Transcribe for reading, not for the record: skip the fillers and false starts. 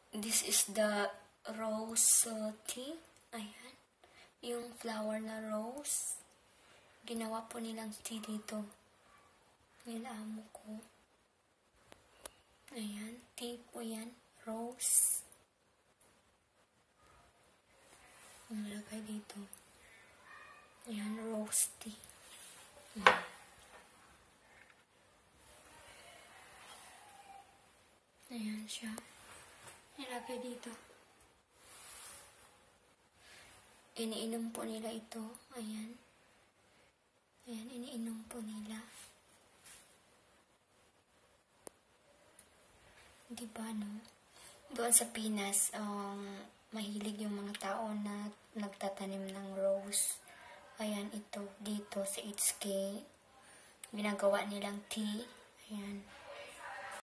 This is the rose tea. Ayan. Yung flower na rose. Ginawa po nilang tea dito. Nilamo ko. Ayan. Tea po yan. Rose. Nilagay dito. Ayan. Rose tea. Ayan siya. Nilagay dito. Iniinom po nila ito. Ayan. Ayan, iniinom po nila. Diba, no? Doon sa Pinas, mahilig yung mga tao na nagtatanim ng rose. Ayan, ito. Dito sa HK. Ginagawa nilang tea. Ayan.